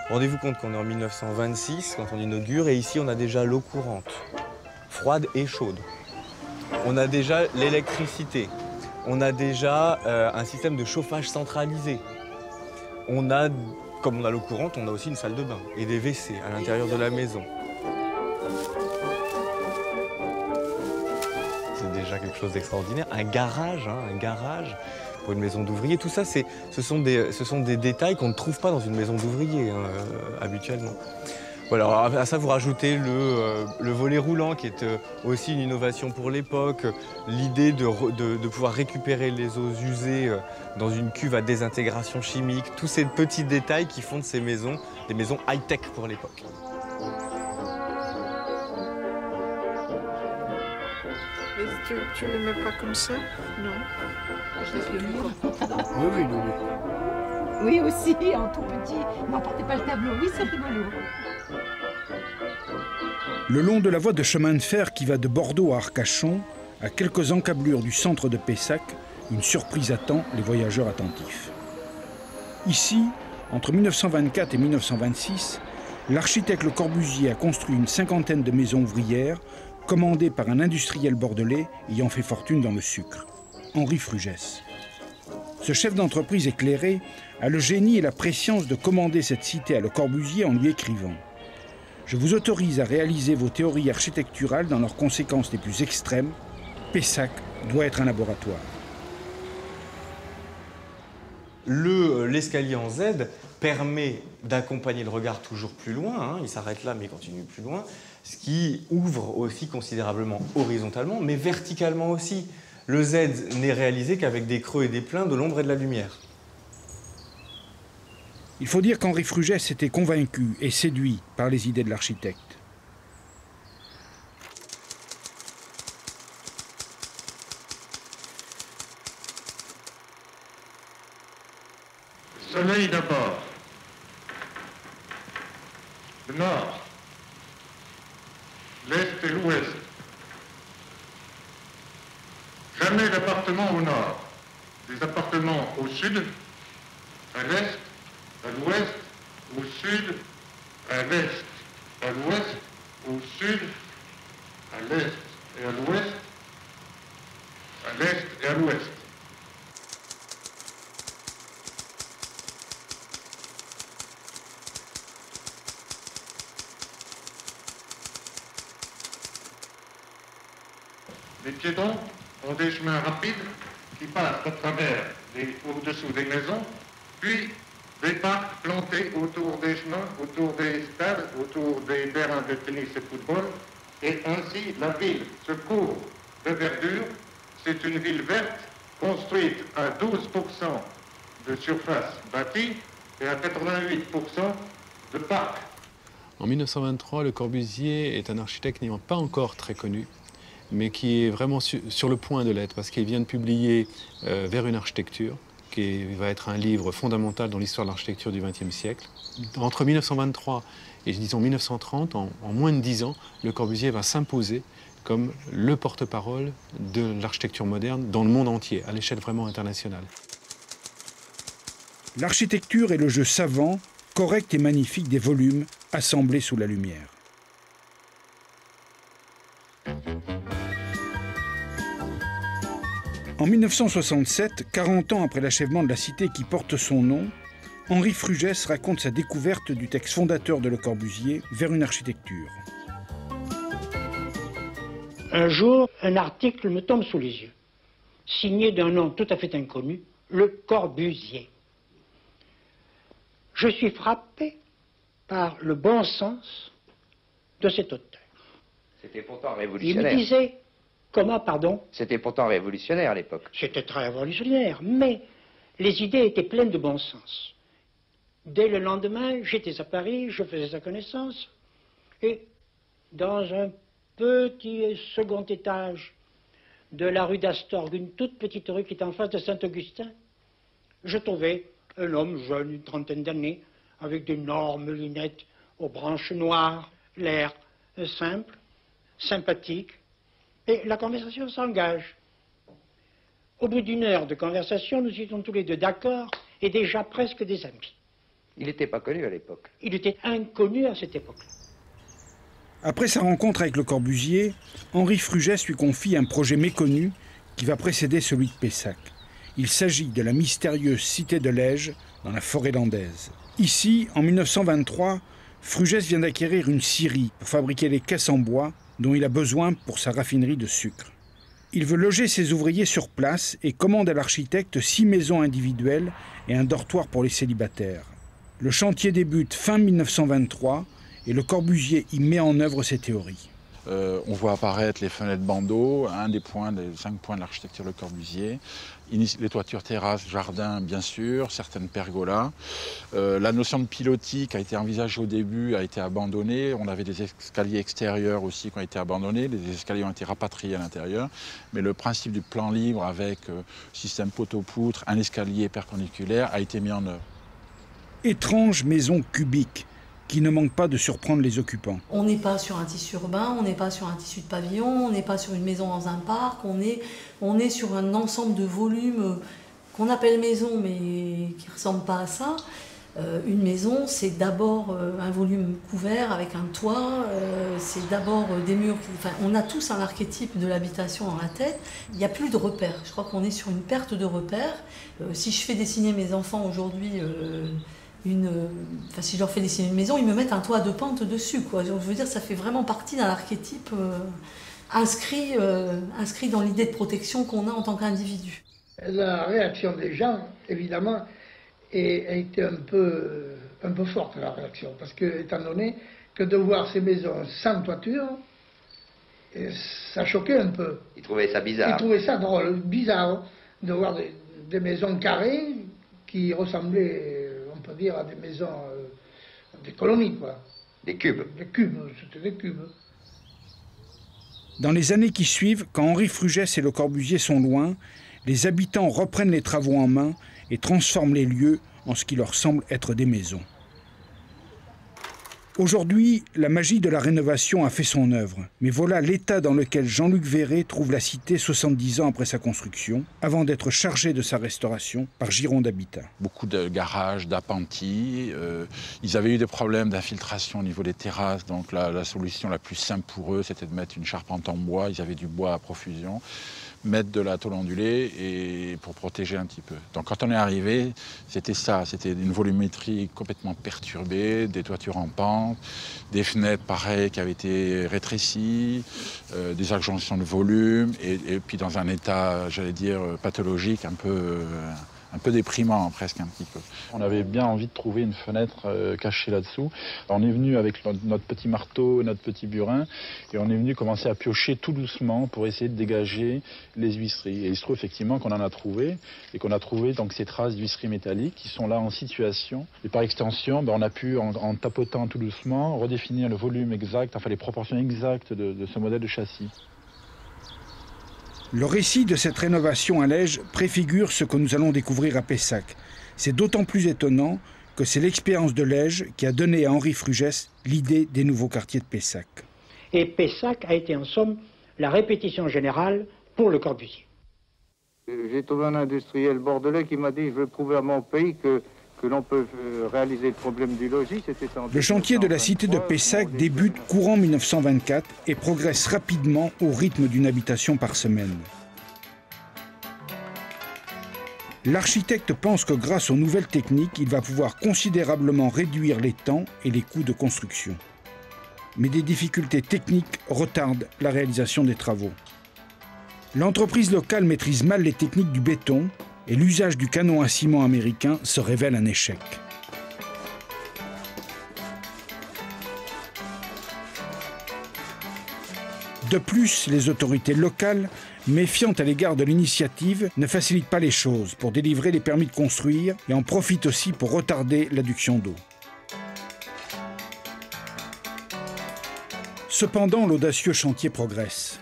Rendez-vous compte qu'on est en 1926 quand on inaugure et ici on a déjà l'eau courante, froide et chaude. On a déjà l'électricité. On a déjà un système de chauffage centralisé. On a, comme on a l'eau courante, on a aussi une salle de bain et des WC à l'intérieur de la maison. C'est déjà quelque chose d'extraordinaire. Un garage pour une maison d'ouvrier. Tout ça, ce sont des détails qu'on ne trouve pas dans une maison d'ouvrier habituellement. Voilà, alors à ça, vous rajoutez le volet roulant qui est aussi une innovation pour l'époque. L'idée de pouvoir récupérer les eaux usées dans une cuve à désintégration chimique. Tous ces petits détails qui font de ces maisons des maisons high-tech pour l'époque. Et tu ne le mets pas comme ça? Non. Je laisse le mur. Oui, oui, non, mais... Oui, aussi, en tout petit. N'emportez pas le tableau. Oui, c'est rigolo. Le long de la voie de chemin de fer qui va de Bordeaux à Arcachon, à quelques encablures du centre de Pessac, une surprise attend les voyageurs attentifs. Ici, entre 1924 et 1926, l'architecte Le Corbusier a construit une cinquantaine de maisons ouvrières commandées par un industriel bordelais ayant fait fortune dans le sucre, Henri Frugès. Ce chef d'entreprise éclairé a le génie et la prescience de commander cette cité à Le Corbusier en lui écrivant « Je vous autorise à réaliser vos théories architecturales dans leurs conséquences les plus extrêmes. Pessac doit être un laboratoire. » L'escalier en Z permet d'accompagner le regard toujours plus loin, il s'arrête là mais il continue plus loin, ce qui ouvre aussi considérablement horizontalement, mais verticalement aussi. Le Z n'est réalisé qu'avec des creux et des pleins, de l'ombre et de la lumière. Il faut dire qu'Henri Frugès était convaincu et séduit par les idées de l'architecte. Le soleil d'abord. Le nord. L'est et l'ouest. Jamais d'appartements au nord. Des appartements au sud, à l'est, à l'ouest, au sud, à l'est, à l'ouest, au sud, à l'est et à l'ouest, à l'est et à l'ouest. Les piétons ont des chemins rapides qui passent à travers, au-dessous des maisons, puis des parcs plantés autour des chemins, autour des stades, autour des terrains de tennis et de football, et ainsi la ville se couvre de verdure. C'est une ville verte, construite à 12% de surface bâtie et à 88% de parcs. En 1923, Le Corbusier est un architecte n'ayant pas encore très connu, mais qui est vraiment sur le point de l'être, parce qu'il vient de publier Vers une architecture, qui va être un livre fondamental dans l'histoire de l'architecture du XXe siècle. Entre 1923 et disons 1930, en moins de 10 ans, Le Corbusier va s'imposer comme le porte-parole de l'architecture moderne dans le monde entier, à l'échelle vraiment internationale. L'architecture est le jeu savant, correct et magnifique des volumes assemblés sous la lumière. En 1967, 40 ans après l'achèvement de la cité qui porte son nom, Henri Frugès raconte sa découverte du texte fondateur de Le Corbusier, Vers une architecture. Un jour, un article me tombe sous les yeux, signé d'un nom tout à fait inconnu, Le Corbusier. Je suis frappé par le bon sens de cet auteur. C'était pourtant Il révolutionnaire. me disait... Comment, pardon? C'était pourtant révolutionnaire à l'époque. C'était très révolutionnaire, mais les idées étaient pleines de bon sens. Dès le lendemain, j'étais à Paris, je faisais sa connaissance, et dans un petit second étage de la rue d'Astorg, une toute petite rue qui est en face de Saint-Augustin, je trouvais un homme jeune, une trentaine d'années, avec d'énormes lunettes aux branches noires, l'air simple, sympathique, et la conversation s'engage. Au bout d'une heure de conversation, nous étions tous les deux d'accord et déjà presque des amis. Il n'était pas connu à l'époque. Il était inconnu à cette époque-là. Après sa rencontre avec Le Corbusier, Henri Frugès lui confie un projet méconnu qui va précéder celui de Pessac. Il s'agit de la mystérieuse cité de Lège, dans la forêt landaise. Ici, en 1923, Frugès vient d'acquérir une scierie pour fabriquer les caisses en bois dont il a besoin pour sa raffinerie de sucre. Il veut loger ses ouvriers sur place et commande à l'architecte 6 maisons individuelles et un dortoir pour les célibataires. Le chantier débute fin 1923 et Le Corbusier y met en œuvre ses théories. On voit apparaître les fenêtres bandeaux, un des 5 points de l'architecture Le Corbusier. Les toitures terrasses, jardins, bien sûr, certaines pergolas. La notion de pilotis qui a été envisagée au début a été abandonnée. On avait des escaliers extérieurs aussi qui ont été abandonnés. Les escaliers ont été rapatriés à l'intérieur. Mais le principe du plan libre avec système poteau-poutre, un escalier perpendiculaire a été mis en œuvre. Étrange maison cubique qui ne manque pas de surprendre les occupants. On n'est pas sur un tissu urbain, on n'est pas sur un tissu de pavillon, on n'est pas sur une maison dans un parc, on est sur un ensemble de volumes qu'on appelle maison mais qui ne ressemblent pas à ça. Une maison, c'est d'abord un volume couvert avec un toit, c'est d'abord des murs. Enfin, on a tous un archétype de l'habitation dans la tête. Il n'y a plus de repères. Je crois qu'on est sur une perte de repères. Si je fais dessiner mes enfants aujourd'hui, si je leur fais dessiner une maison, ils me mettent un toit à 2 pentes dessus, quoi. Je veux dire, ça fait vraiment partie d'un archétype inscrit dans l'idée de protection qu'on a en tant qu'individu. La réaction des gens, évidemment, a été un peu forte, la réaction, parce que, étant donné que de voir ces maisons sans toiture, ça choquait un peu. Ils trouvaient ça bizarre. Ils trouvaient ça drôle, bizarre, de voir des maisons carrées qui ressemblaient, on peut dire, à des maisons, des colonies, quoi. Des cubes. Des cubes, c'était des cubes. Dans les années qui suivent, quand Henri Frugès et Le Corbusier sont loin, les habitants reprennent les travaux en main et transforment les lieux en ce qui leur semble être des maisons. Aujourd'hui, la magie de la rénovation a fait son œuvre. Mais voilà l'état dans lequel Jean-Luc Verret trouve la cité 70 ans après sa construction, avant d'être chargé de sa restauration par Gironde Habitat. Beaucoup de garages, d'appentis. Ils avaient eu des problèmes d'infiltration au niveau des terrasses. Donc la solution la plus simple pour eux, c'était de mettre une charpente en bois. Ils avaient du bois à profusion. Mettre de la tôle ondulée et pour protéger un petit peu. Donc quand on est arrivé, c'était ça, c'était une volumétrie complètement perturbée, des toitures en pente, des fenêtres pareilles qui avaient été rétrécies, des adjonctions de volume et puis dans un état, j'allais dire, pathologique, un peu déprimant presque un petit peu. On avait bien envie de trouver une fenêtre cachée là-dessous. On est venu avec notre petit marteau, notre petit burin, et on est venu commencer à piocher tout doucement pour essayer de dégager les huisseries. Et il se trouve effectivement qu'on en a trouvé, et qu'on a trouvé donc ces traces d'huisseries métalliques qui sont là en situation. Et par extension, on a pu, en tapotant tout doucement, redéfinir le volume exact, enfin les proportions exactes de ce modèle de châssis. Le récit de cette rénovation à Lège préfigure ce que nous allons découvrir à Pessac. C'est d'autant plus étonnant que c'est l'expérience de Lège qui a donné à Henri Frugès l'idée des nouveaux quartiers de Pessac. Et Pessac a été en somme la répétition générale pour Le Corbusier. J'ai trouvé un industriel bordelais qui m'a dit « Je veux prouver à mon pays que l'on peut réaliser le problème du logis ». Le chantier de la cité de Pessac débute courant 1924 et progresse rapidement au rythme d'une habitation par semaine. L'architecte pense que grâce aux nouvelles techniques, il va pouvoir considérablement réduire les temps et les coûts de construction. Mais des difficultés techniques retardent la réalisation des travaux. L'entreprise locale maîtrise mal les techniques du béton et l'usage du canon à ciment américain se révèle un échec. De plus, les autorités locales, méfiantes à l'égard de l'initiative, ne facilitent pas les choses pour délivrer les permis de construire et en profitent aussi pour retarder l'adduction d'eau. Cependant, l'audacieux chantier progresse.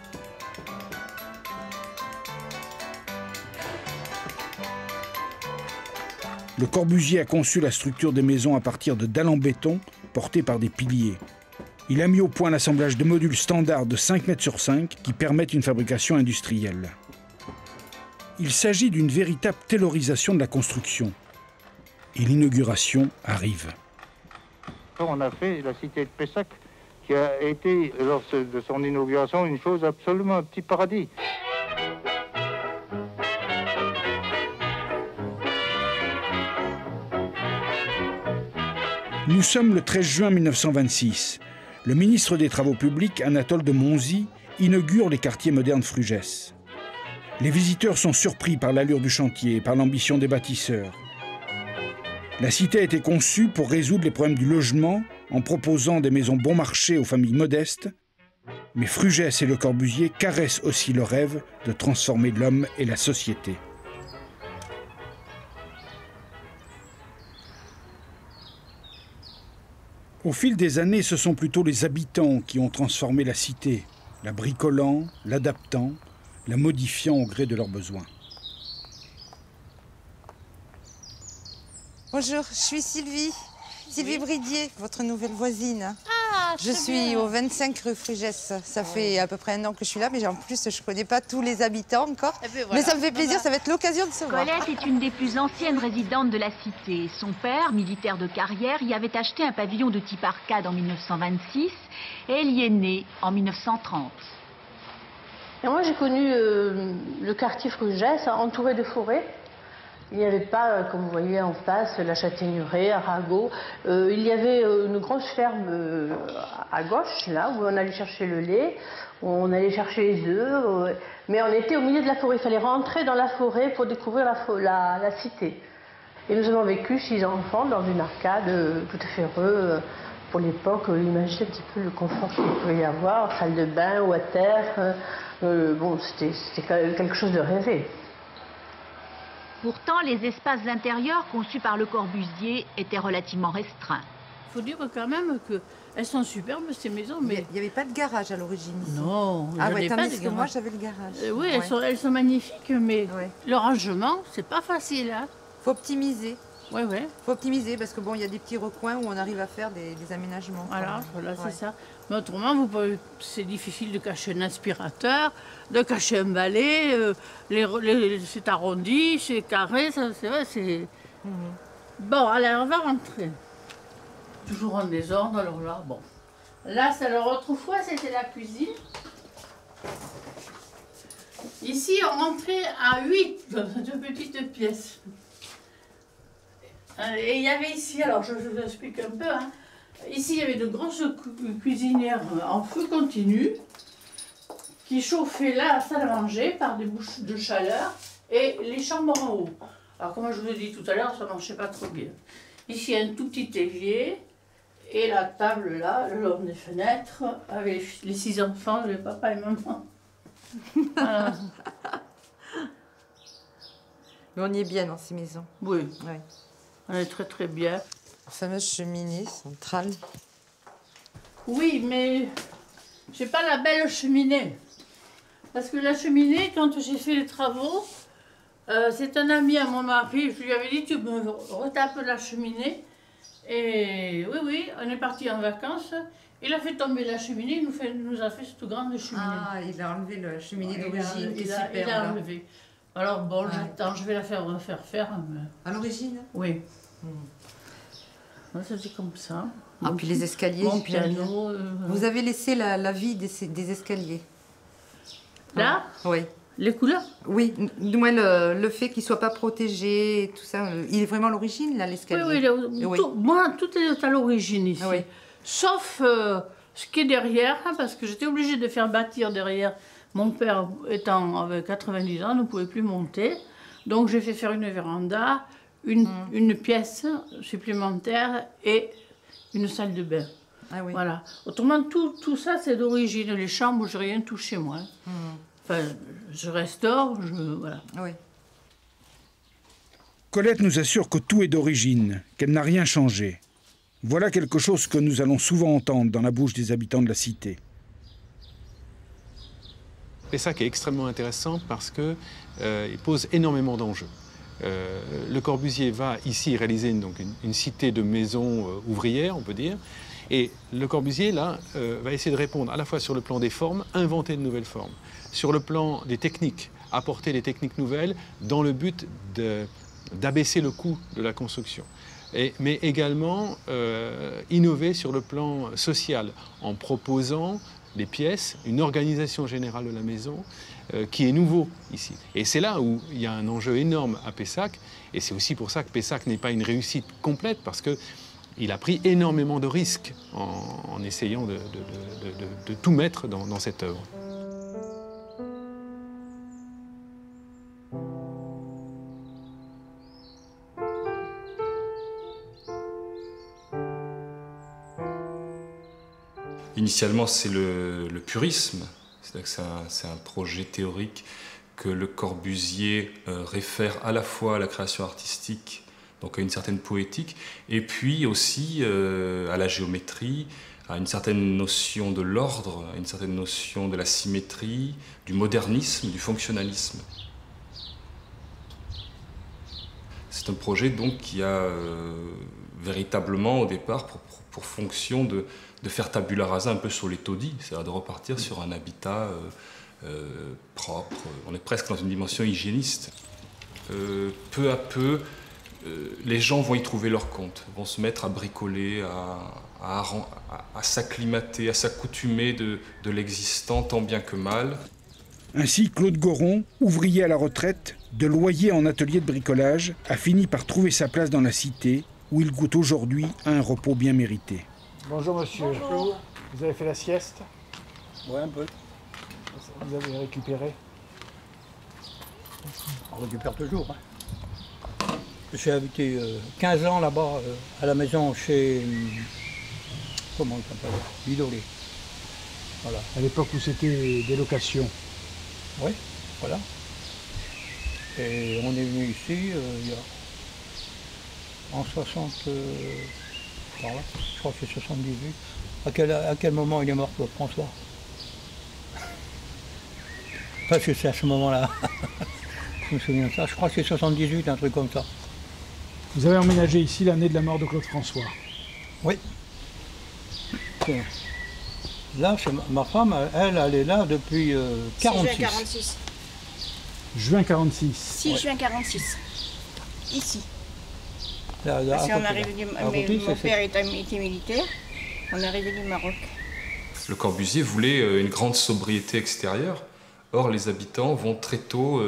Le Corbusier a conçu la structure des maisons à partir de dalles en béton portées par des piliers. Il a mis au point l'assemblage de modules standards de 5 mètres sur 5 qui permettent une fabrication industrielle. Il s'agit d'une véritable taylorisation de la construction. et l'inauguration arrive. On a fait la cité de Pessac, qui a été, lors de son inauguration, une chose absolument un petit paradis. Nous sommes le 13 juin 1926. Le ministre des Travaux publics, Anatole de Monzy, inaugure les quartiers modernes Frugès. Les visiteurs sont surpris par l'allure du chantier et par l'ambition des bâtisseurs. La cité a été conçue pour résoudre les problèmes du logement en proposant des maisons bon marché aux familles modestes. Mais Frugès et Le Corbusier caressent aussi le rêve de transformer l'homme et la société. Au fil des années, ce sont plutôt les habitants qui ont transformé la cité, la bricolant, l'adaptant, la modifiant au gré de leurs besoins. Bonjour, je suis Sylvie Bridier, votre nouvelle voisine. Ah, je suis au 25 rue Frugès. Ça fait à peu près 1 an que je suis là, mais en plus, je ne connais pas tous les habitants encore. Ben voilà. Mais ça me fait plaisir, ça va être l'occasion de se voir. Colette est une des plus anciennes résidentes de la cité. Son père, militaire de carrière, y avait acheté un pavillon de type arcade en 1926 et elle y est née en 1930. Et moi, j'ai connu le quartier Frugès, entouré de forêts. Il n'y avait pas, comme vous voyez en face, la châtaigneraie, Arago. Il y avait une grosse ferme à gauche, là, où on allait chercher le lait, où on allait chercher les œufs. Mais on était au milieu de la forêt. Il fallait rentrer dans la forêt pour découvrir la cité. Et nous avons vécu 6 enfants dans une arcade tout à fait heureux. Pour l'époque, imaginez un petit peu le confort qu'il pouvait y avoir, salle de bain, water. Bon, c'était quelque chose de rêvé. Pourtant, les espaces intérieurs conçus par Le Corbusier étaient relativement restreints. Il faut dire quand même qu'elles sont superbes, ces maisons. Mais il n'y avait pas de garage à l'origine ici. Non, ah ouais, pas parce que moi j'avais le garage. Oui, elles sont magnifiques, mais le rangement, c'est pas facile. Hein. Faut optimiser. Oui. Faut optimiser parce que bon, il y a des petits recoins où on arrive à faire des aménagements. Voilà, c'est ça. Mais autrement, c'est difficile de cacher un aspirateur, de cacher un balai. C'est arrondi, c'est carré, c'est vrai, c'est. Bon, allez, on va rentrer. Toujours en désordre, alors là, bon. Là, autrefois, c'était la cuisine. Ici, on rentrait à 8 dans 2 petites pièces. Et il y avait ici, alors je vous explique un peu, hein. Ici il y avait de grosses cuisinières en feu continu qui chauffaient la salle à manger par des bouches de chaleur et les chambres en haut. Alors comme je vous ai dit tout à l'heure, ça ne marchait pas trop bien. Ici un tout petit évier et la table là, le long des fenêtres, avec les 6 enfants, le papa et maman. Voilà. Mais on y est bien dans ces maisons. Oui. On est très très bien. La fameuse cheminée centrale. Oui, mais j'ai pas la belle cheminée. Parce que la cheminée, quand j'ai fait les travaux, c'est un ami à mon mari, je lui avais dit tu me retapes la cheminée. Et oui, on est parti en vacances. Il a fait tomber la cheminée, il nous a fait cette grande cheminée. Ah, il a enlevé la cheminée d'origine, qui est super. Il a enlevé. Alors bon, j'attends, je vais la faire refaire faire. Mais... À l'origine? Oui. Ça c'est comme ça. Ah, puis les escaliers, mon piano. Vous avez laissé la vie des escaliers. Là? Oui. Les couleurs? Oui, du moins le fait qu'il ne soit pas protégé, et tout ça. Il est vraiment à l'origine, là, l'escalier? Oui. Moi, tout est à l'origine ici. Oui. Sauf ce qui est derrière, hein, parce que j'étais obligée de faire bâtir derrière. Mon père étant avec 90 ans, ne pouvait plus monter. Donc j'ai fait faire une véranda, une pièce supplémentaire et une salle de bain. Ah oui. Voilà. Autrement, tout ça, c'est d'origine. Les chambres, je n'ai rien touché, moi. Enfin, je restaure, voilà. Oui. Colette nous assure que tout est d'origine, qu'elle n'a rien changé. Voilà quelque chose que nous allons souvent entendre dans la bouche des habitants de la cité. Pessac est extrêmement intéressant parce qu'il pose énormément d'enjeux. Le Corbusier va ici réaliser une cité de maisons ouvrières, on peut dire. Et Le Corbusier, là, va essayer de répondre à la fois sur le plan des formes, inventer de nouvelles formes, sur le plan des techniques, apporter des techniques nouvelles dans le but d'abaisser le coût de la construction. Mais également innover sur le plan social en proposant des pièces, une organisation générale de la maison qui est nouveau ici. Et c'est là où il y a un enjeu énorme à Pessac, et c'est aussi pour ça que Pessac n'est pas une réussite complète, parce qu'il a pris énormément de risques en essayant de tout mettre dans cette œuvre. Initialement, c'est le purisme, c'est-à-dire que c'est un projet théorique que Le Corbusier réfère à la fois à la création artistique, donc à une certaine poétique, et puis aussi à la géométrie, à une certaine notion de l'ordre, à une certaine notion de la symétrie, du modernisme, du fonctionnalisme. C'est un projet donc qui a véritablement au départ pour fonction de faire tabula rasa un peu sur les taudis, c'est-à-dire de repartir sur un habitat propre. On est presque dans une dimension hygiéniste. Peu à peu, les gens vont y trouver leur compte, vont se mettre à bricoler, à s'acclimater, à s'accoutumer de l'existant tant bien que mal. Ainsi, Claude Goron, ouvrier à la retraite, de loyer en atelier de bricolage, a fini par trouver sa place dans la cité, où il goûte aujourd'hui à un repos bien mérité. Bonjour monsieur. Bonjour. Vous avez fait la sieste? Ouais, un peu. Vous avez récupéré? On récupère toujours. Hein. J'ai habité 15 ans là-bas, à la maison chez... Comment on s'appelle? Bidolé. Voilà. À l'époque où c'était des locations? Oui, voilà. Et on est venu ici il y a... en 60... par là, je crois que c'est 78. À quel moment il est mort, Claude François? Parce que c'est à ce moment-là. Je me souviens de ça. Je crois que c'est 78, un truc comme ça. Vous avez emménagé ici l'année de la mort de Claude François? Oui. Là, ma femme, elle est là depuis 46. 6 juin 46. Juin 46. 6 juin 46. Ici. Là, parce qu'on arrive mon père était militaire, on est arrivé du Maroc. Le Corbusier voulait une grande sobriété extérieure. Or, les habitants vont très tôt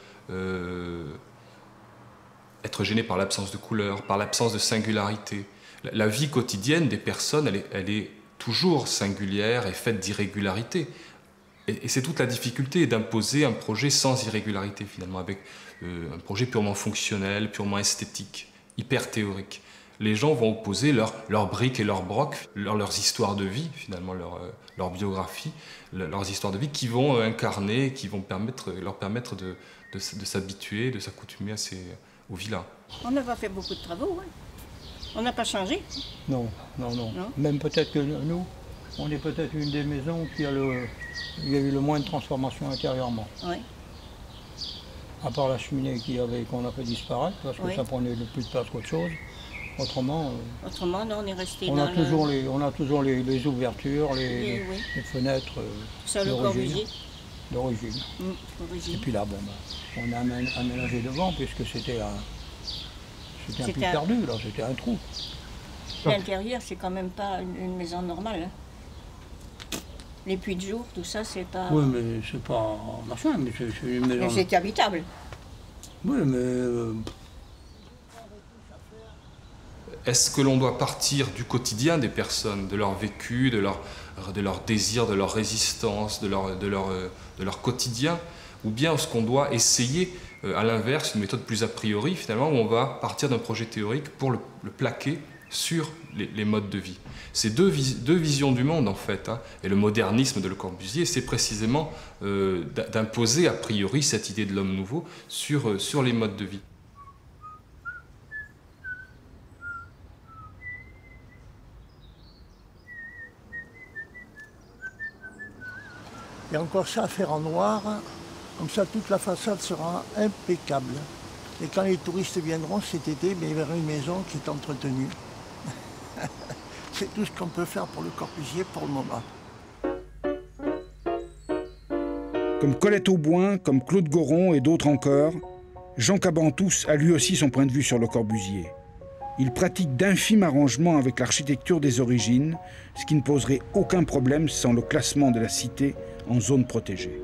être gênés par l'absence de couleur, par l'absence de singularité. La vie quotidienne des personnes, elle est toujours singulière et faite d'irrégularité. Et c'est toute la difficulté d'imposer un projet sans irrégularité, finalement, avec un projet purement fonctionnel, purement esthétique, hyper théorique. Les gens vont opposer leurs briques et leurs brocs, leurs histoires de vie, finalement, leur biographie, leurs histoires de vie qui vont incarner, qui vont leur permettre de s'habituer, de s'accoutumer aux villas. On n'a pas fait beaucoup de travaux, hein. On n'a pas changé. Non. Même peut-être que nous, on est peut-être une des maisons qui il y a eu le moins de transformation intérieurement. Oui. À part la cheminée qu'on a fait disparaître, parce que ça prenait le plus de place qu'autre chose. Autrement, non, on est resté on a toujours les ouvertures, les fenêtres d'origine. Et puis là, on a aménagé devant, puisque c'était un puits perdu, là, c'était un trou. L'intérieur, c'est quand même pas une maison normale. Hein. Les puits de jour, tout ça, c'est pas... Oui, mais c'est pas machin, mais c'est une maison... Mais c'est habitable. Oui, mais... Est-ce que l'on doit partir du quotidien des personnes, de leur vécu, de leur désir, de leur résistance, de leur quotidien, ou bien est-ce qu'on doit essayer, à l'inverse, une méthode plus a priori, finalement, où on va partir d'un projet théorique pour le plaquer sur les modes de vie. C'est deux visions du monde, en fait, hein. Et le modernisme de Le Corbusier, c'est précisément d'imposer a priori cette idée de l'homme nouveau sur les modes de vie. Il y a encore ça à faire en noir, comme ça toute la façade sera impeccable. Et quand les touristes viendront cet été, ils verront une maison qui est entretenue. C'est tout ce qu'on peut faire pour Le Corbusier pour le moment. Comme Colette Auboin, comme Claude Goron et d'autres encore, Jean Cabantous a lui aussi son point de vue sur Le Corbusier. Il pratique d'infimes arrangements avec l'architecture des origines, ce qui ne poserait aucun problème sans le classement de la cité en zone protégée.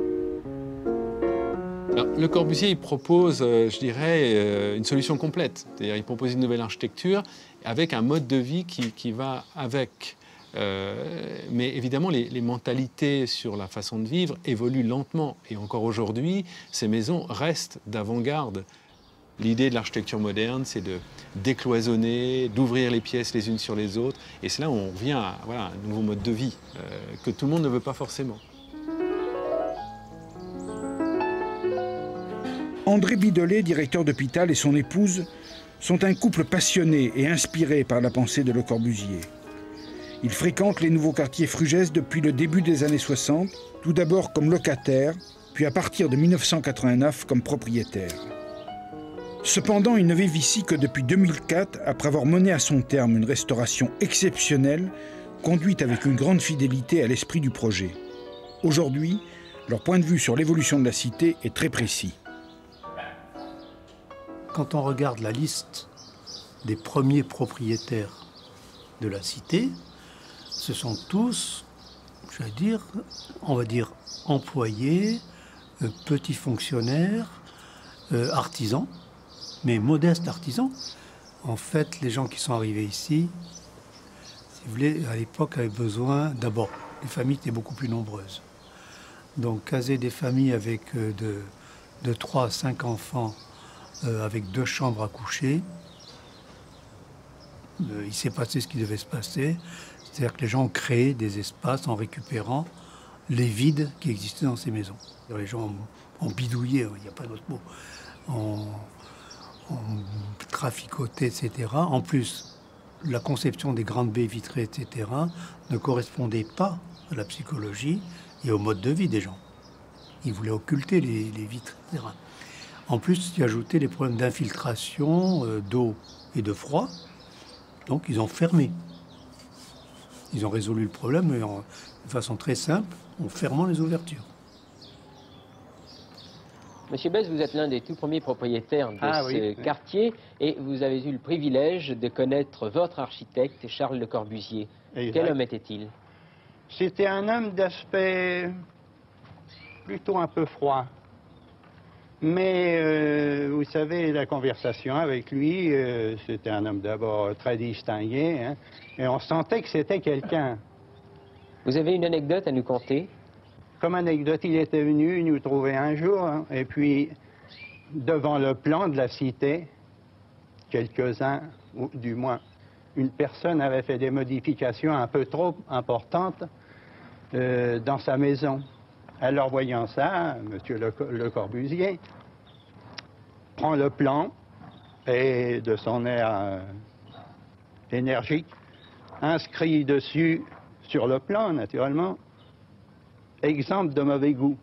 Alors, Le Corbusier, il propose, je dirais, une solution complète. C'est-à-dire, il propose une nouvelle architecture avec un mode de vie qui va avec. Mais évidemment, les mentalités sur la façon de vivre évoluent lentement. Et encore aujourd'hui, ces maisons restent d'avant-garde. L'idée de l'architecture moderne, c'est de décloisonner, d'ouvrir les pièces les unes sur les autres. Et c'est là où on revient à voilà, un nouveau mode de vie que tout le monde ne veut pas forcément. André Bidolet, directeur d'hôpital, et son épouse sont un couple passionné et inspiré par la pensée de Le Corbusier. Ils fréquentent les nouveaux quartiers Frugès depuis le début des années 60, tout d'abord comme locataires, puis à partir de 1989 comme propriétaires. Cependant, ils ne vivent ici que depuis 2004, après avoir mené à son terme une restauration exceptionnelle, conduite avec une grande fidélité à l'esprit du projet. Aujourd'hui, leur point de vue sur l'évolution de la cité est très précis. Quand on regarde la liste des premiers propriétaires de la cité, ce sont tous, on va dire, employés, petits fonctionnaires, artisans, mais modestes artisans. En fait, les gens qui sont arrivés ici, si vous voulez, à l'époque, avaient besoin, d'abord, les familles étaient beaucoup plus nombreuses. Donc, caser des familles avec de 3 à 5 enfants, avec 2 chambres à coucher, il s'est passé ce qui devait se passer. C'est-à-dire que les gens ont créé des espaces en récupérant les vides qui existaient dans ces maisons. Les gens ont bidouillé, il n'y a pas d'autre mot, ont traficoté, etc. En plus, la conception des grandes baies vitrées, etc., ne correspondait pas à la psychologie et au mode de vie des gens. Ils voulaient occulter les vitres, etc. En plus, il y a ajouté les problèmes d'infiltration, d'eau et de froid. Donc, ils ont fermé. Ils ont résolu le problème de façon très simple, en fermant les ouvertures. Monsieur Besse, vous êtes l'un des tout premiers propriétaires de ce quartier et vous avez eu le privilège de connaître votre architecte, Charles Le Corbusier. Exact. Quel homme était-il? C'était un homme d'aspect plutôt un peu froid. Mais vous savez, la conversation avec lui, c'était un homme d'abord très distingué, hein, et on sentait que c'était quelqu'un. Vous avez une anecdote à nous conter? Comme anecdote, il était venu nous trouver un jour, hein, et puis devant le plan de la cité, quelques-uns, ou du moins une personne avait fait des modifications un peu trop importantes dans sa maison. Alors, voyant ça, M. Le Corbusier prend le plan et, de son air énergique, inscrit dessus, sur le plan, naturellement, exemple de mauvais goût.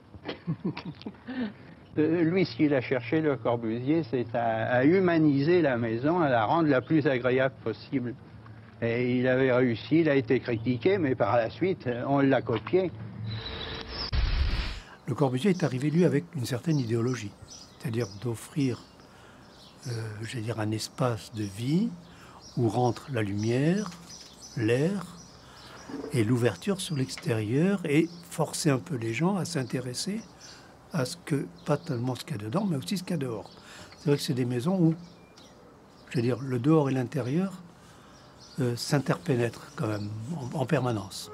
Lui, ce qu'il a cherché, Le Corbusier, c'est à humaniser la maison, à la rendre la plus agréable possible. Et il avait réussi, il a été critiqué, mais par la suite, on l'a copié. Le Corbusier est arrivé, lui, avec une certaine idéologie, c'est-à-dire d'offrir, un espace de vie où rentre la lumière, l'air et l'ouverture sur l'extérieur et forcer un peu les gens à s'intéresser à ce que, pas tellement ce qu'il y a dedans, mais aussi ce qu'il y a dehors. C'est vrai que c'est des maisons où, le dehors et l'intérieur s'interpénètrent quand même en permanence.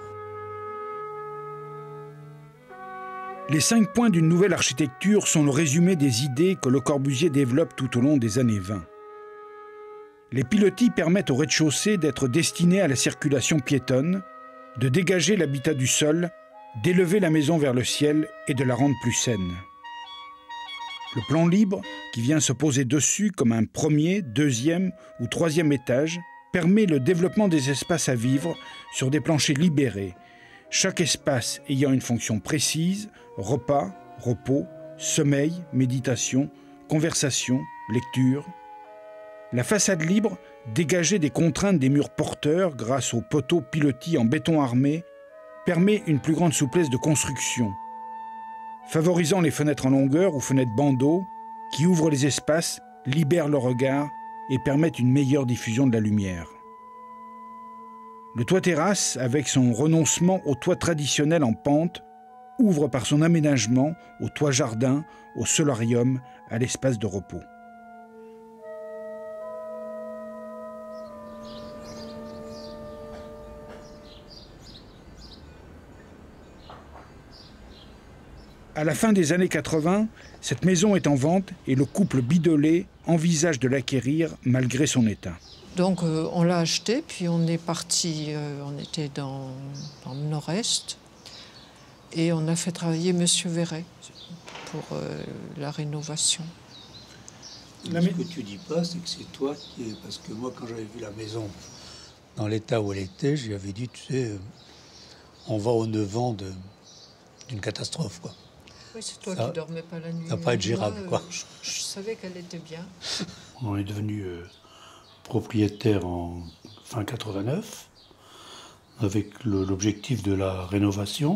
Les 5 points d'une nouvelle architecture sont le résumé des idées que Le Corbusier développe tout au long des années 20. Les pilotis permettent au rez-de-chaussée d'être destinés à la circulation piétonne, de dégager l'habitat du sol, d'élever la maison vers le ciel et de la rendre plus saine. Le plan libre, qui vient se poser dessus comme un premier, deuxième ou troisième étage, permet le développement des espaces à vivre sur des planchers libérés, chaque espace ayant une fonction précise, repas, repos, sommeil, méditation, conversation, lecture. La façade libre, dégagée des contraintes des murs porteurs grâce aux poteaux pilotis en béton armé, permet une plus grande souplesse de construction. Favorisant les fenêtres en longueur ou fenêtres bandeaux, qui ouvrent les espaces, libèrent le regard et permettent une meilleure diffusion de la lumière. Le toit-terrasse, avec son renoncement au toit traditionnel en pente, ouvre par son aménagement au toit-jardin, au solarium, à l'espace de repos. À la fin des années 80, cette maison est en vente et le couple Bidolet envisage de l'acquérir malgré son état. Donc on l'a acheté, puis on est parti, on était dans le nord-est, et on a fait travailler Monsieur Verret pour la rénovation. Ce que tu dis pas, c'est que c'est toi qui... Parce que moi, quand j'avais vu la maison dans l'état où elle était, j'y avais dit, tu sais, on va au devant d'une catastrophe, quoi. Oui, c'est toi qui dormais pas la nuit. Ça va pas être gérable, quoi. Je savais qu'elle était bien. On est devenu propriétaire en fin 89, avec l'objectif de la rénovation.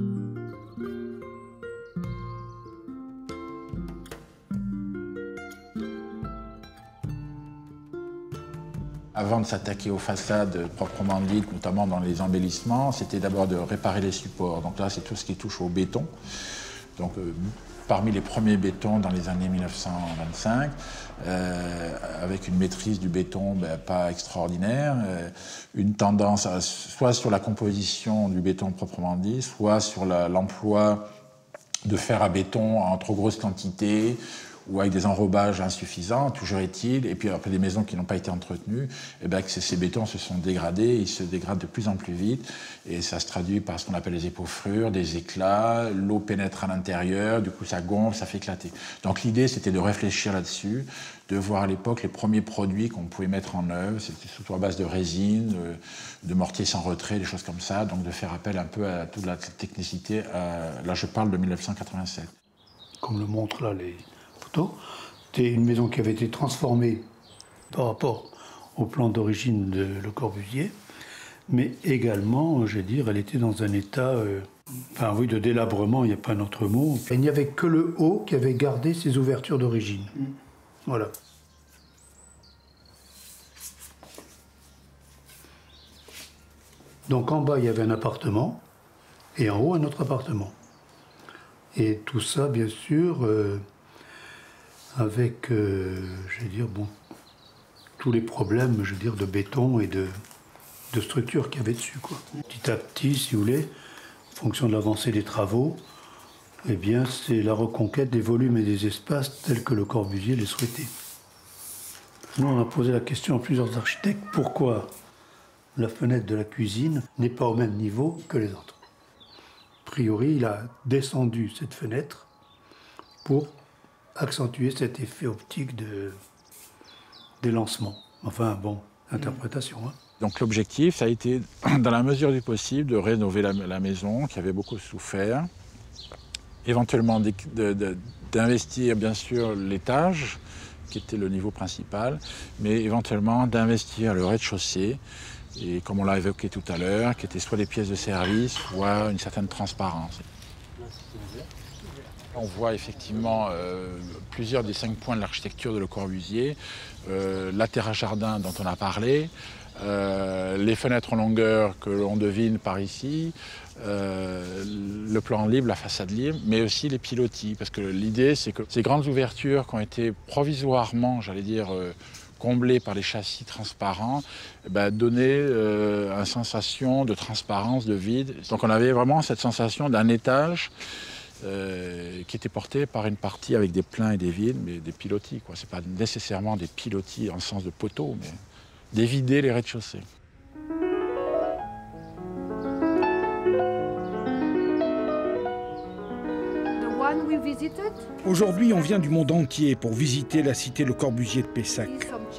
Avant de s'attaquer aux façades proprement dites, notamment dans les embellissements, c'était d'abord de réparer les supports. Donc là, c'est tout ce qui touche au béton. Donc, parmi les premiers bétons dans les années 1925, avec une maîtrise du béton pas extraordinaire, une tendance soit sur la composition du béton proprement dit, soit sur l'emploi de fer à béton en trop grosse quantité, ou avec des enrobages insuffisants, toujours est-il, et puis après des maisons qui n'ont pas été entretenues, et bien que ces bétons se sont dégradés, ils se dégradent de plus en plus vite, et ça se traduit par ce qu'on appelle les épaufrures, des éclats, l'eau pénètre à l'intérieur, du coup ça gonfle, ça fait éclater. Donc l'idée c'était de réfléchir là-dessus, de voir à l'époque les premiers produits qu'on pouvait mettre en œuvre, c'était surtout à base de résine, de mortier sans retrait, des choses comme ça, donc de faire appel un peu à toute la technicité, là je parle de 1987. Comme le montrent là les... C'était une maison qui avait été transformée par rapport au plan d'origine de Le Corbusier, mais également, je veux dire, elle était dans un état de délabrement, il n'y a pas un autre mot. Il n'y avait que le haut qui avait gardé ses ouvertures d'origine. Voilà. Donc en bas, il y avait un appartement, et en haut, un autre appartement. Et tout ça, bien sûr... avec, je veux dire, tous les problèmes, je veux dire, de béton et de structure qu'il y avait dessus, quoi. Petit à petit, si vous voulez, en fonction de l'avancée des travaux, eh bien, c'est la reconquête des volumes et des espaces tels que Le Corbusier les souhaitait. Nous, on a posé la question à plusieurs architectes, pourquoi la fenêtre de la cuisine n'est pas au même niveau que les autres. A priori, il a descendu cette fenêtre pour accentuer cet effet optique d'élancement. Enfin, bon, interprétation. Hein. Donc l'objectif, ça a été, dans la mesure du possible, de rénover la maison, qui avait beaucoup souffert. Éventuellement d'investir, bien sûr, l'étage, qui était le niveau principal, mais éventuellement d'investir le rez-de-chaussée, et comme on l'a évoqué tout à l'heure, qui était soit des pièces de service, soit une certaine transparence. On voit effectivement plusieurs des 5 points de l'architecture de Le Corbusier, la terrasse jardin dont on a parlé, les fenêtres en longueur que l'on devine par ici, le plan libre, la façade libre, mais aussi les pilotis, parce que l'idée c'est que ces grandes ouvertures qui ont été provisoirement, j'allais dire, comblées par les châssis transparents, donnaient une sensation de transparence, de vide. Donc on avait vraiment cette sensation d'un étage qui était porté par une partie avec des pleins et des vides, mais des pilotis, quoi. C'est pas nécessairement des pilotis en le sens de poteau, mais d'évider les rez-de-chaussée. Aujourd'hui, on vient du monde entier pour visiter la cité Le Corbusier de Pessac.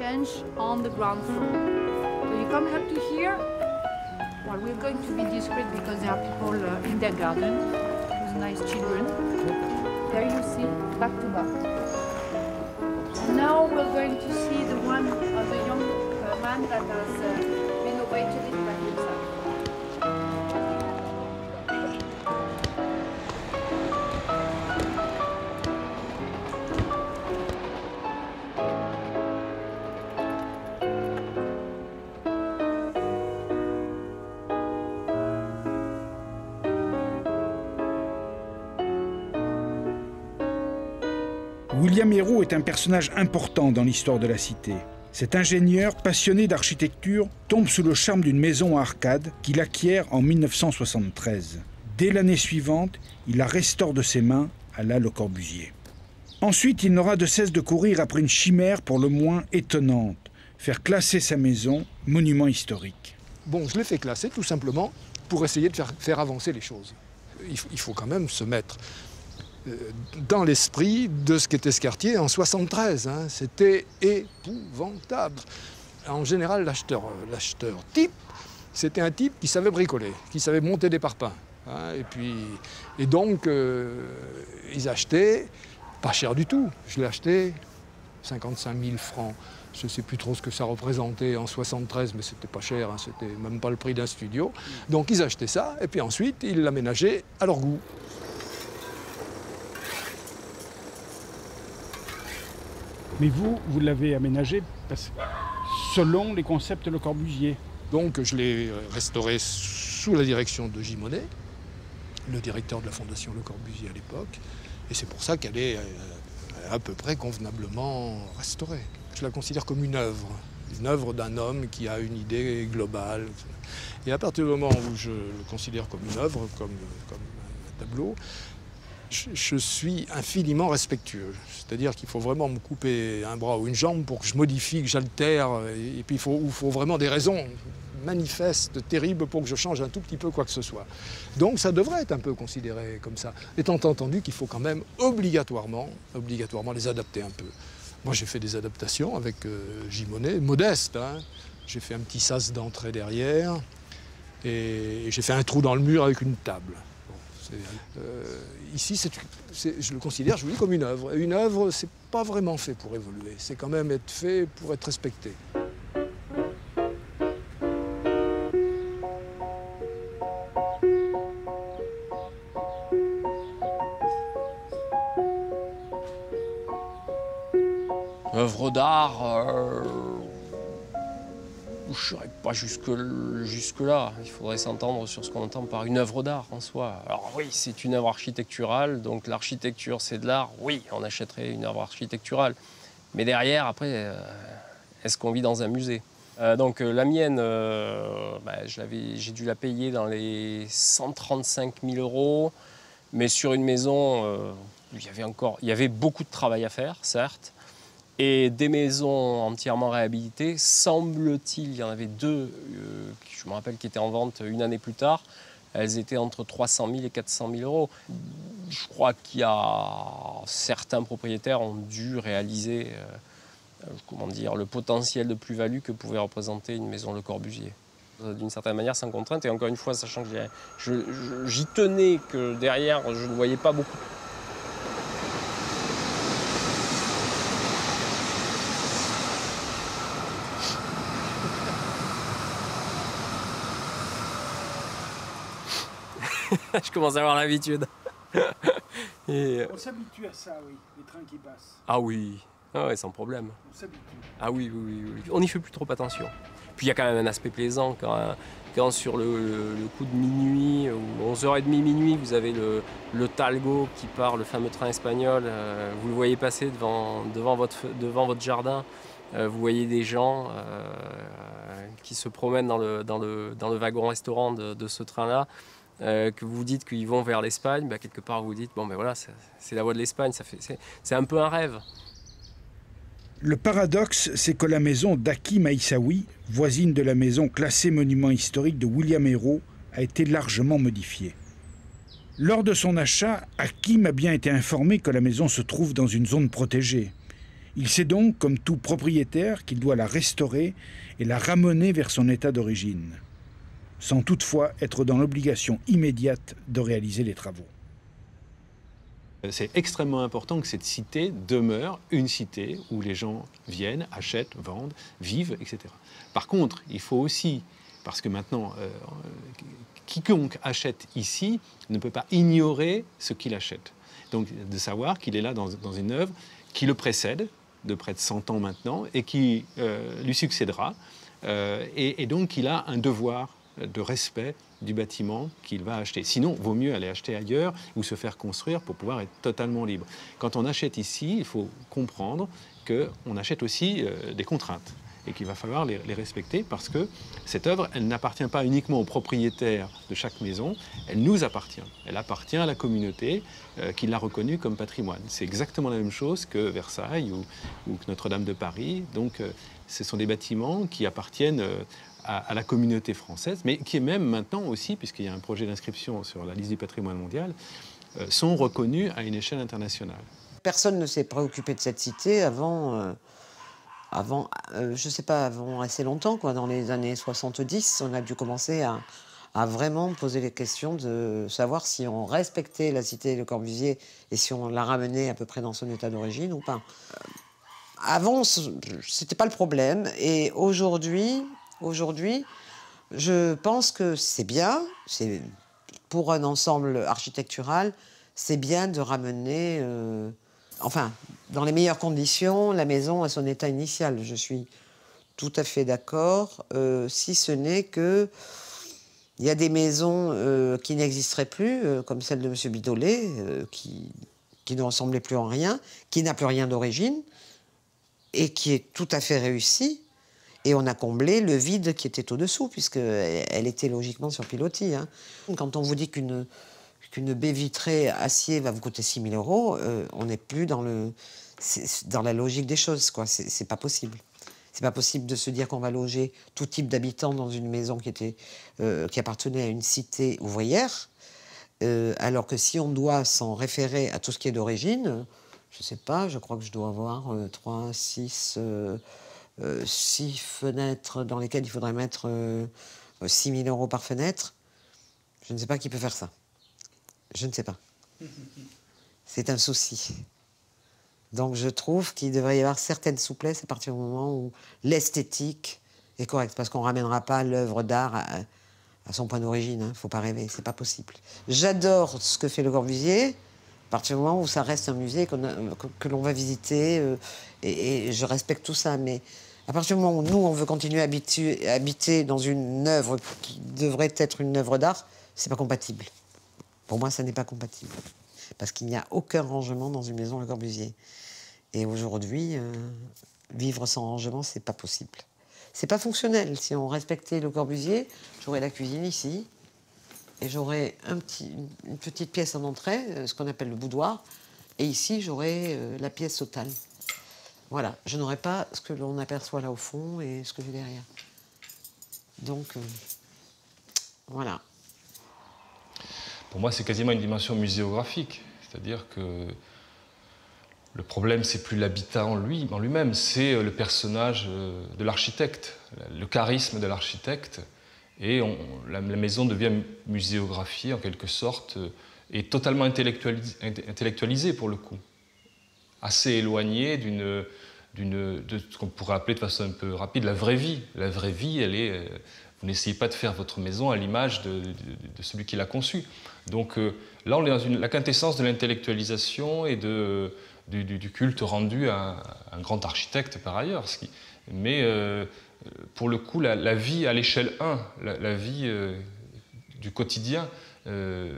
Nice children. There you see, back to back. Now we're going to see the one of the young man that has renovated it by himself. William Hérault est un personnage important dans l'histoire de la cité. Cet ingénieur, passionné d'architecture, tombe sous le charme d'une maison à arcades qu'il acquiert en 1973. Dès l'année suivante, il la restaure de ses mains à la Le Corbusier. Ensuite, il n'aura de cesse de courir après une chimère pour le moins étonnante, faire classer sa maison monument historique. Bon, je l'ai fait classer tout simplement pour essayer de faire avancer les choses. Il faut quand même se mettre dans l'esprit de ce qu'était ce quartier en 73. Hein. C'était épouvantable. En général, l'acheteur type, c'était un type qui savait bricoler, qui savait monter des parpaings. Hein. Et donc, ils achetaient pas cher du tout. Je l'ai acheté 55 000 francs. Je ne sais plus trop ce que ça représentait en 73, mais c'était pas cher, hein. C'était même pas le prix d'un studio. Donc ils achetaient ça, et puis ensuite, ils l'aménageaient à leur goût. Mais vous l'avez aménagé selon les concepts Le Corbusier. Donc je l'ai restauré sous la direction de J. Monet, le directeur de la Fondation Le Corbusier à l'époque. Et c'est pour ça qu'elle est à peu près convenablement restaurée. Je la considère comme une œuvre d'un homme qui a une idée globale. Et à partir du moment où je le considère comme une œuvre, comme un tableau, je suis infiniment respectueux. C'est-à-dire qu'il faut vraiment me couper un bras ou une jambe pour que je modifie, que j'altère. Et puis il faut vraiment des raisons manifestes, terribles, pour que je change un tout petit peu quoi que ce soit. Donc ça devrait être un peu considéré comme ça. Étant entendu qu'il faut quand même obligatoirement les adapter un peu. Moi j'ai fait des adaptations avec J. Monet, modeste. Hein. J'ai fait un petit sas d'entrée derrière et j'ai fait un trou dans le mur avec une table. Ici, je le considère, je vous dis, comme une œuvre. Une œuvre, c'est pas vraiment fait pour évoluer. C'est quand même être fait pour être respecté. Œuvre d'art, je ne serais pas jusque-là. Il faudrait s'entendre sur ce qu'on entend par une œuvre d'art en soi. Alors oui, c'est une œuvre architecturale, donc l'architecture c'est de l'art. Oui, on achèterait une œuvre architecturale. Mais derrière, après, est-ce qu'on vit dans un musée? Donc la mienne, j'ai dû la payer dans les 135 000 €. Mais sur une maison, il y avait beaucoup de travail à faire, certes. Et des maisons entièrement réhabilitées, semble-t-il, il y en avait deux, je me rappelle, qui étaient en vente une année plus tard. Elles étaient entre 300 000 et 400 000 €. Je crois qu'il y a certains propriétaires ont dû réaliser le potentiel de plus-value que pouvait représenter une maison Le Corbusier. D'une certaine manière, sans contrainte. Et encore une fois, sachant que j'y tenais, que derrière, je ne voyais pas beaucoup. Je commence à avoir l'habitude. On s'habitue à ça, oui, les trains qui passent. Ah oui, sans problème. On s'habitue. Ah oui. On n'y fait plus trop attention. Puis il y a quand même un aspect plaisant quand sur le coup de minuit, ou 11h30 minuit, vous avez le Talgo qui part, le fameux train espagnol. Vous le voyez passer devant votre jardin. Vous voyez des gens qui se promènent dans le wagon-restaurant de ce train-là. Que vous dites qu'ils vont vers l'Espagne, quelque part vous dites, bon ben voilà, c'est la voie de l'Espagne, c'est un peu un rêve. Le paradoxe, c'est que la maison d'Hakim Aïssaoui, voisine de la maison classée monument historique de William Hérault, a été largement modifiée. Lors de son achat, Hakim a bien été informé que la maison se trouve dans une zone protégée. Il sait donc, comme tout propriétaire, qu'il doit la restaurer et la ramener vers son état d'origine, sans toutefois être dans l'obligation immédiate de réaliser les travaux. C'est extrêmement important que cette cité demeure une cité où les gens viennent, achètent, vendent, vivent, etc. Par contre, il faut aussi, parce que maintenant, quiconque achète ici ne peut pas ignorer ce qu'il achète. Donc de savoir qu'il est là dans une œuvre qui le précède, de près de 100 ans maintenant, et qui lui succédera, et donc il a un devoir de respect du bâtiment qu'il va acheter. Sinon, vaut mieux aller acheter ailleurs ou se faire construire pour pouvoir être totalement libre. Quand on achète ici, il faut comprendre qu'on achète aussi des contraintes et qu'il va falloir les respecter parce que cette œuvre, elle n'appartient pas uniquement aux propriétaires de chaque maison, elle nous appartient. Elle appartient à la communauté qui l'a reconnue comme patrimoine. C'est exactement la même chose que Versailles ou que Notre-Dame de Paris. Donc, ce sont des bâtiments qui appartiennent à la communauté française, mais qui est même maintenant aussi, puisqu'il y a un projet d'inscription sur la liste du patrimoine mondial, sont reconnus à une échelle internationale. Personne ne s'est préoccupé de cette cité avant je sais pas, avant assez longtemps, quoi. Dans les années 70, on a dû commencer à vraiment poser les questions de savoir si on respectait la cité Le Corbusier et si on la ramenait à peu près dans son état d'origine ou pas. Avant, c'était pas le problème. Et aujourd'hui, je pense que c'est bien, pour un ensemble architectural, c'est bien de ramener... Enfin, dans les meilleures conditions, la maison à son état initial. Je suis tout à fait d'accord, si ce n'est que il y a des maisons qui n'existeraient plus, comme celle de M. Bidolet, qui ne ressemblait plus en rien, qui n'a plus rien d'origine, et qui est tout à fait réussie. Et on a comblé le vide qui était au-dessous, puisqu'elle était logiquement sur pilotis. Hein. Quand on vous dit qu'une baie vitrée acier va vous coûter 6 000 €, on n'est plus dans la logique des choses, quoi. C'est pas possible. C'est pas possible de se dire qu'on va loger tout type d'habitants dans une maison qui appartenait à une cité ouvrière, alors que si on doit s'en référer à tout ce qui est d'origine, je sais pas, je crois que je dois avoir 6 fenêtres dans lesquelles il faudrait mettre 6 000 € par fenêtre. Je ne sais pas qui peut faire ça. Je ne sais pas. C'est un souci. Donc je trouve qu'il devrait y avoir certaines souplesses à partir du moment où l'esthétique est correcte. Parce qu'on ne ramènera pas l'œuvre d'art à son point d'origine. Il ne faut pas rêver, c'est pas possible. J'adore ce que fait Le Corbusier, à partir du moment où ça reste un musée que l'on va visiter. Et je respecte tout ça. Mais à partir du moment où nous, on veut continuer à habiter dans une œuvre qui devrait être une œuvre d'art, c'est pas compatible. Pour moi, ça n'est pas compatible. Parce qu'il n'y a aucun rangement dans une maison Le Corbusier. Et aujourd'hui, vivre sans rangement, c'est pas possible. C'est pas fonctionnel. Si on respectait Le Corbusier, j'aurais la cuisine ici, et j'aurais une petite pièce en entrée, ce qu'on appelle le boudoir, et ici, j'aurais la pièce totale. Voilà. Je n'aurais pas ce que l'on aperçoit là au fond et ce que j'ai derrière. Donc, voilà. Pour moi, c'est quasiment une dimension muséographique. C'est-à-dire que le problème, c'est plus l'habitat en lui-même, c'est le personnage de l'architecte, le charisme de l'architecte. Et la maison devient muséographiée, en quelque sorte, et totalement intellectualisée, pour le coup. Assez éloignée de ce qu'on pourrait appeler de façon un peu rapide la vraie vie. La vraie vie, elle est... Vous n'essayez pas de faire votre maison à l'image de celui qui l'a conçue. Donc là, on est dans la quintessence de l'intellectualisation et du culte rendu à un grand architecte par ailleurs. Mais pour le coup, la vie à l'échelle 1, la vie du quotidien, je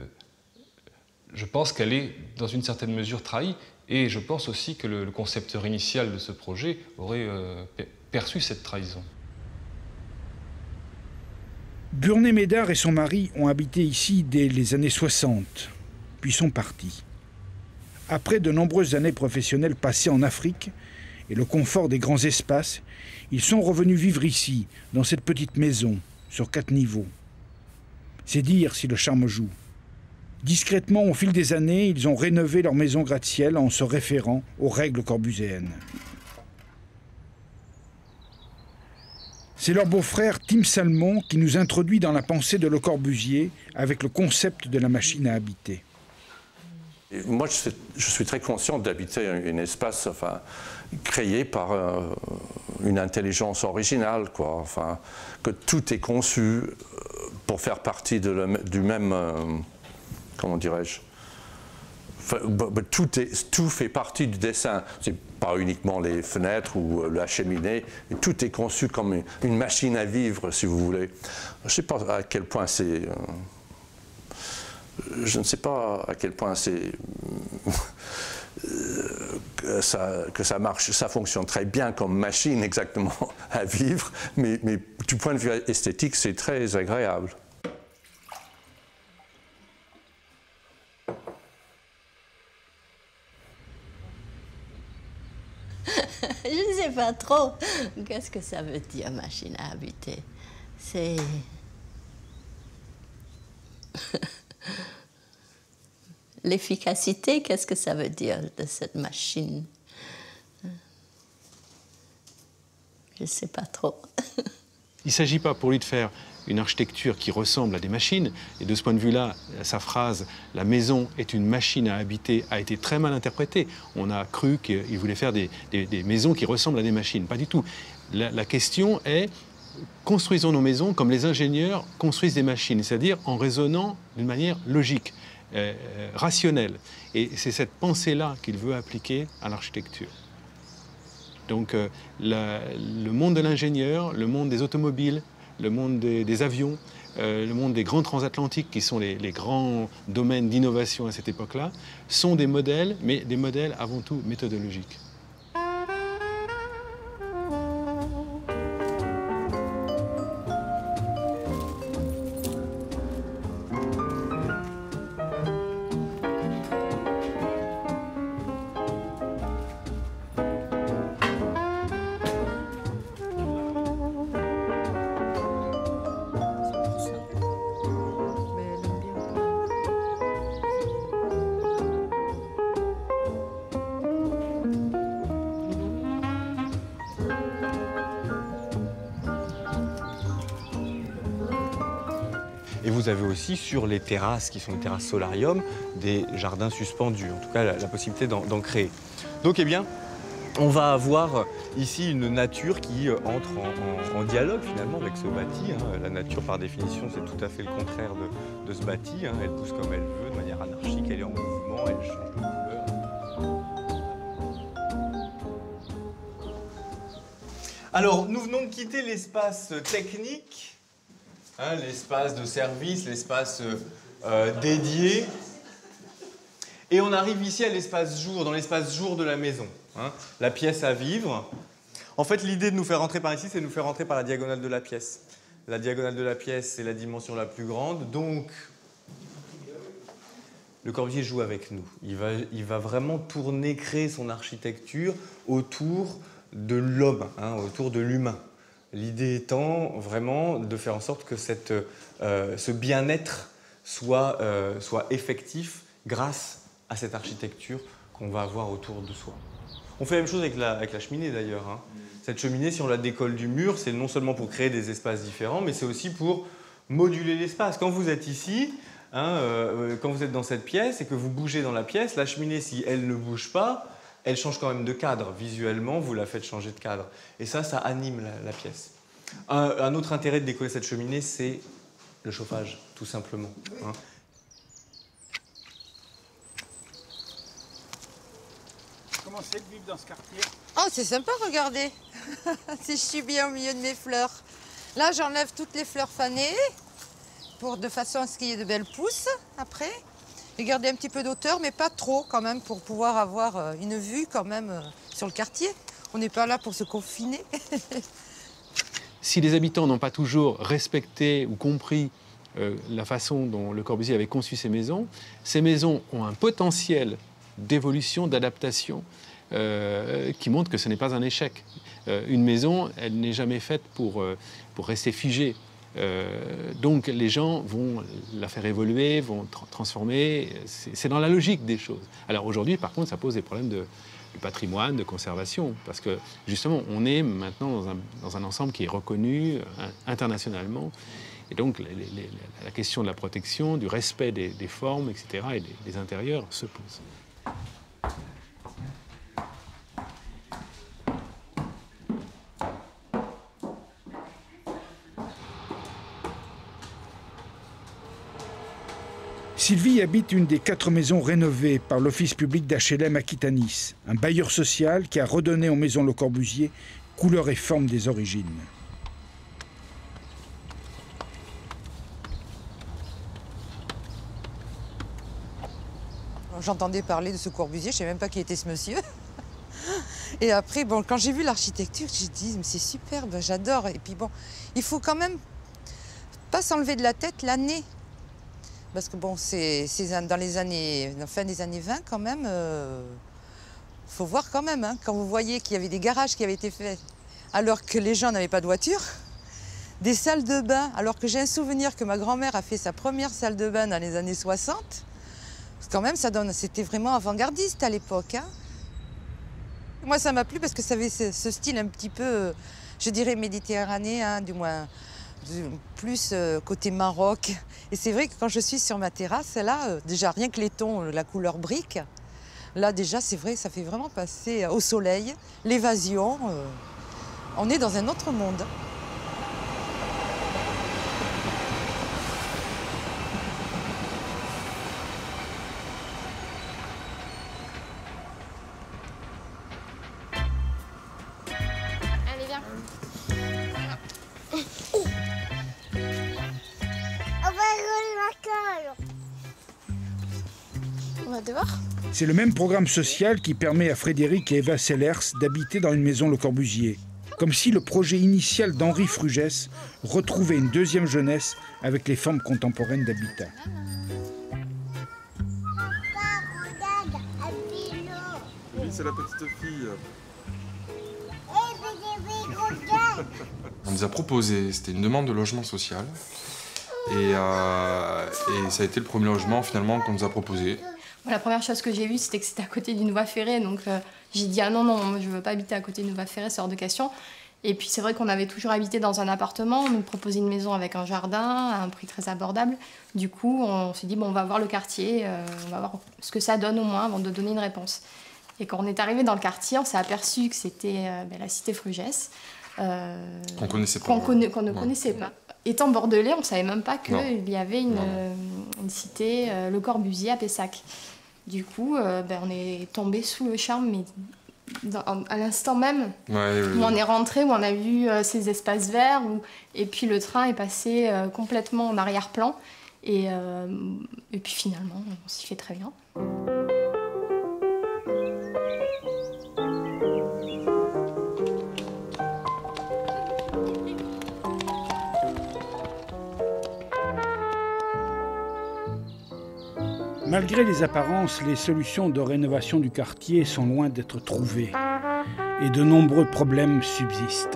pense qu'elle est dans une certaine mesure trahie. Et je pense aussi que le concepteur initial de ce projet aurait perçu cette trahison. Burnet-Médard et son mari ont habité ici dès les années 60, puis sont partis. Après de nombreuses années professionnelles passées en Afrique et le confort des grands espaces, ils sont revenus vivre ici, dans cette petite maison, sur 4 niveaux. C'est dire si le charme joue. Discrètement, au fil des années, ils ont rénové leur maison gratte-ciel en se référant aux règles corbuséennes. C'est leur beau-frère Tim Salmon qui nous introduit dans la pensée de Le Corbusier avec le concept de la machine à habiter. Moi, je suis très conscient d'habiter un espace créé par une intelligence originale, quoi. Enfin, que tout est conçu pour faire partie du même... comment dirais-je, tout fait partie du dessin. pas uniquement les fenêtres ou la cheminée. Tout est conçu comme une machine à vivre, si vous voulez. Je ne sais pas à quel point c'est... je ne sais pas à quel point c'est... que ça marche, ça fonctionne très bien comme machine exactement à vivre, mais du point de vue esthétique, c'est très agréable. Je ne sais pas trop. Qu'est-ce que ça veut dire, machine à habiter? C'est... L'efficacité, qu'est-ce que ça veut dire de cette machine? Je ne sais pas trop. Il ne s'agit pas pour lui de faire une architecture qui ressemble à des machines. Et de ce point de vue-là, sa phrase « la maison est une machine à habiter » a été très mal interprétée. On a cru qu'il voulait faire des maisons qui ressemblent à des machines. Pas du tout. La question est, construisons nos maisons comme les ingénieurs construisent des machines, c'est-à-dire en raisonnant d'une manière logique, rationnelle. Et c'est cette pensée-là qu'il veut appliquer à l'architecture. Donc le monde de l'ingénieur, le monde des automobiles, le monde des avions, le monde des grands transatlantiques, qui sont les grands domaines d'innovation à cette époque-là, sont des modèles, mais des modèles avant tout méthodologiques. Et vous avez aussi sur les terrasses, qui sont les terrasses solarium, des jardins suspendus, en tout cas la possibilité d'en créer. Donc eh bien, on va avoir ici une nature qui entre en dialogue finalement avec ce bâti. La nature par définition c'est tout à fait le contraire de ce bâti. Elle pousse comme elle veut, de manière anarchique, elle est en mouvement, elle change de couleur. Alors nous venons de quitter l'espace technique, l'espace de service, l'espace dédié. Et on arrive ici à l'espace jour, dans l'espace jour de la maison, la pièce à vivre. En fait, l'idée de nous faire rentrer par ici, c'est de nous faire rentrer par la diagonale de la pièce. La diagonale de la pièce, c'est la dimension la plus grande. Donc, Le Corbusier joue avec nous. Il va vraiment tourner, créer son architecture autour de l'homme, autour de l'humain. L'idée étant vraiment de faire en sorte que ce bien-être soit effectif grâce à cette architecture qu'on va avoir autour de soi. On fait la même chose avec la cheminée d'ailleurs. Cette cheminée, si on la décolle du mur, c'est non seulement pour créer des espaces différents, mais c'est aussi pour moduler l'espace. Quand vous êtes ici, quand vous êtes dans cette pièce et que vous bougez dans la pièce, la cheminée, si elle ne bouge pas, elle change quand même de cadre. Visuellement, vous la faites changer de cadre. Et ça anime la pièce. Un autre intérêt de décoller cette cheminée, c'est le chauffage, tout simplement. Comment c'est de vivre dans ce quartier? Oh, c'est sympa, regardez. Si je suis bien au milieu de mes fleurs. Là, j'enlève toutes les fleurs fanées de façon à ce qu'il y ait de belles pousses après. Et garder un petit peu d'auteur, mais pas trop quand même, pour pouvoir avoir une vue quand même sur le quartier. On n'est pas là pour se confiner. Si les habitants n'ont pas toujours respecté ou compris la façon dont Le Corbusier avait conçu ces maisons ont un potentiel d'évolution, d'adaptation, qui montre que ce n'est pas un échec. Une maison, elle n'est jamais faite pour rester figée. Donc les gens vont la faire évoluer, vont transformer, c'est dans la logique des choses. Alors aujourd'hui, par contre, ça pose des problèmes de patrimoine, de conservation, parce que justement, on est maintenant dans un ensemble qui est reconnu internationalement, et donc la question de la protection, du respect des formes, etc., et des intérieurs se pose. Sylvie habite une des 4 maisons rénovées par l'Office public d'HLM Aquitanis, un bailleur social qui a redonné aux maisons Le Corbusier couleur et forme des origines. J'entendais parler de ce Corbusier, je ne savais même pas qui était ce monsieur. Et après, bon, quand j'ai vu l'architecture, j'ai dit, c'est superbe, j'adore. Et puis bon, il faut quand même pas s'enlever de la tête l'année. Parce que bon, c'est dans les années, la fin des années 20 quand même, faut voir quand même, hein, quand vous voyez qu'il y avait des garages qui avaient été faits alors que les gens n'avaient pas de voiture, des salles de bain, alors que j'ai un souvenir que ma grand-mère a fait sa première salle de bain dans les années 60. Quand même, c'était vraiment avant-gardiste à l'époque. Hein. Moi, ça m'a plu parce que ça avait ce style un petit peu, je dirais, méditerranéen, du moins, plus côté Maroc. Et c'est vrai que quand je suis sur ma terrasse, là, déjà, rien que les tons, la couleur brique, là, déjà, c'est vrai, ça fait vraiment passer au soleil, l'évasion. On est dans un autre monde. C'est le même programme social qui permet à Frédéric et Eva Sellers d'habiter dans une maison Le Corbusier. Comme si le projet initial d'Henri Frugès retrouvait une deuxième jeunesse avec les formes contemporaines d'habitat. Oui, c'est la petite fille. On nous a proposé, c'était une demande de logement social. Et ça a été le premier logement finalement qu'on nous a proposé. La première chose que j'ai vue, c'était que c'était à côté d'une voie ferrée. Donc j'ai dit, ah non, moi, je ne veux pas habiter à côté d'une voie ferrée, c'est hors de question. Et puis c'est vrai qu'on avait toujours habité dans un appartement. On nous proposait une maison avec un jardin à un prix très abordable. Du coup, on s'est dit, bon, on va voir le quartier, on va voir ce que ça donne au moins avant de donner une réponse. Et quand on est arrivé dans le quartier, on s'est aperçu que c'était la cité Frugès. Qu'on connaissait pas. Qu'on ne connaissait pas. Étant bordelais, on ne savait même pas qu'il y avait une cité, Le Corbusier, à Pessac. Du coup, on est tombé sous le charme, mais à l'instant même où on est rentré, où on a vu ces espaces verts, et puis le train est passé complètement en arrière-plan. Et puis finalement, on s'y fait très bien. Malgré les apparences, les solutions de rénovation du quartier sont loin d'être trouvées et de nombreux problèmes subsistent.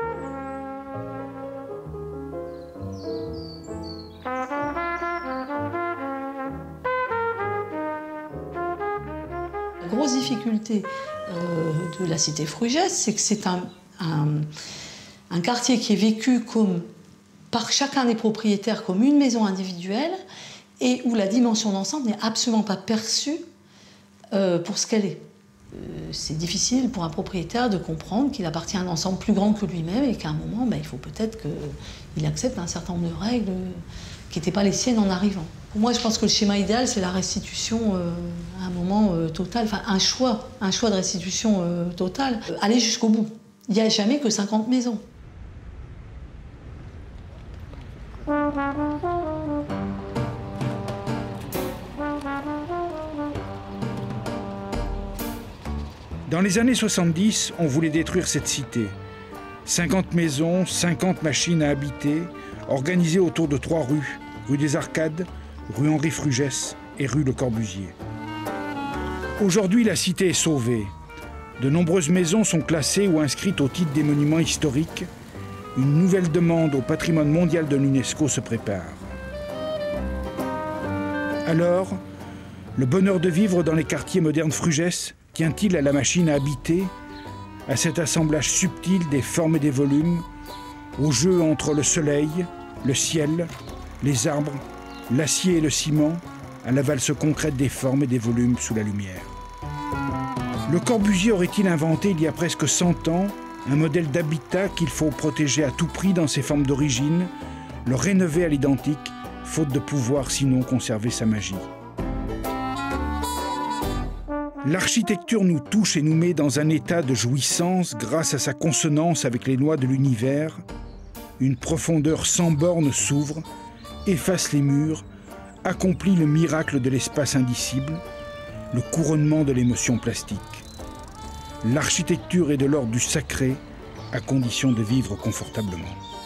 La grosse difficulté de la cité Frugès, c'est que c'est un quartier qui est vécu par chacun des propriétaires comme une maison individuelle, et où la dimension d'ensemble n'est absolument pas perçue pour ce qu'elle est. C'est difficile pour un propriétaire de comprendre qu'il appartient à un ensemble plus grand que lui-même et qu'à un moment, il faut peut-être qu'il accepte un certain nombre de règles qui n'étaient pas les siennes en arrivant. Pour moi, je pense que le schéma idéal, c'est la restitution à un moment total, enfin un choix de restitution totale, aller jusqu'au bout. Il n'y a jamais que 50 maisons. Dans les années 70, on voulait détruire cette cité. 50 maisons, 50 machines à habiter, organisées autour de 3 rues. Rue des Arcades, rue Henri Frugès et rue Le Corbusier. Aujourd'hui, la cité est sauvée. De nombreuses maisons sont classées ou inscrites au titre des monuments historiques. Une nouvelle demande au patrimoine mondial de l'UNESCO se prépare. Alors, le bonheur de vivre dans les quartiers modernes Frugès tient-il à la machine à habiter, à cet assemblage subtil des formes et des volumes, au jeu entre le soleil, le ciel, les arbres, l'acier et le ciment, à la valse concrète des formes et des volumes sous la lumière. Le Corbusier aurait-il inventé il y a presque 100 ans un modèle d'habitat qu'il faut protéger à tout prix dans ses formes d'origine, le rénover à l'identique faute de pouvoir sinon conserver sa magie. L'architecture nous touche et nous met dans un état de jouissance grâce à sa consonance avec les lois de l'univers. Une profondeur sans borne s'ouvre, efface les murs, accomplit le miracle de l'espace indicible, le couronnement de l'émotion plastique. L'architecture est de l'ordre du sacré, à condition de vivre confortablement.